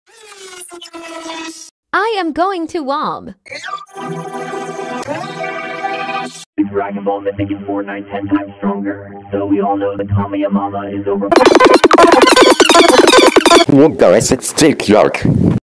I am going to Walm. Dragon Ball Mythic is 4, 9, 10 times stronger, so we all know the kameemama is over. What guys, let's take YOK.